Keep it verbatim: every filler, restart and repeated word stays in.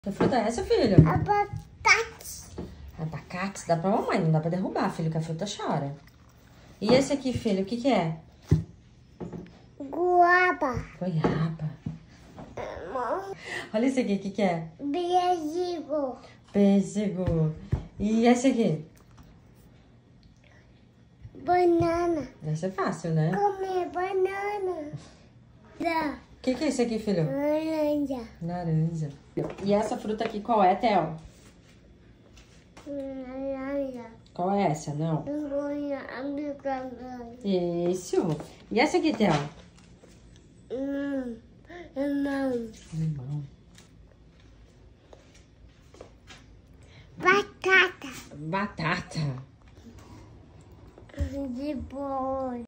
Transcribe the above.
Que fruta é essa, filho? Abacate. Abacate? Dá pra mamãe, não dá pra derrubar, filho, que a fruta chora. E esse aqui, filho, o que que é? Goiaba. Goiaba. Olha esse aqui, o que que é? Pêssego. Pêssego. E esse aqui? Banana. Esse é fácil, né? Comer banana. Da. O que que é esse aqui, filho? Laranja. Laranja. E essa fruta aqui, qual é, Theo? Laranja. Qual é essa? Não. Laranja. Isso. E essa aqui, Theo? Hum. Não. Limão. Batata. Batata. De boi.